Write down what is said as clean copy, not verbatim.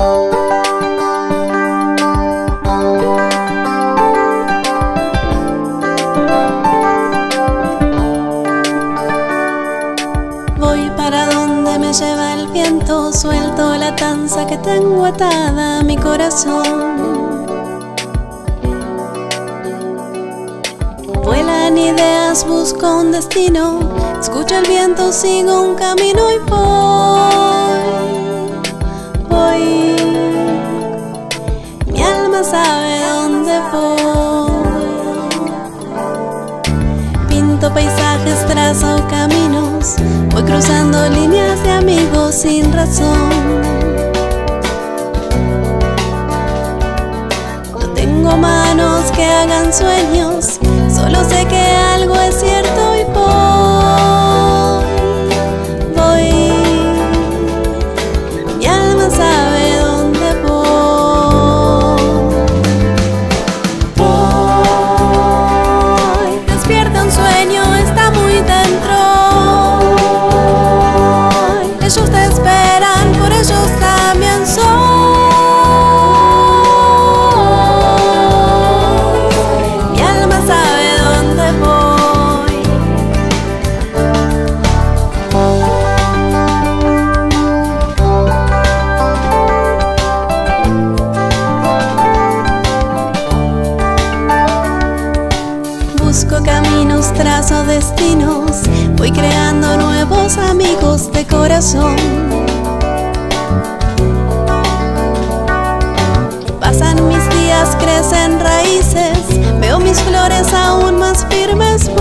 Voy para donde me lleva el viento, suelto la danza que tengo atada a mi corazón. Vuelan ideas, busco un destino, escucho el viento, sigo un camino y voy. Mi alma sabe dónde voy. Pinto paisajes, trazo caminos, voy cruzando líneas de amigos sin razón. No tengo manos que hagan sueños, solo sé que algo es cierto y voy. Mi alma sabe dónde voy. Despierta un sueño, está muy dentro. Ellos te esperan, por ellos también soy. Mi alma sabe dónde voy. Busco caminos, trazo destinos, voy creando nuevos amigos de corazón. Pasan mis días, crecen raíces, veo mis flores aún más firmes.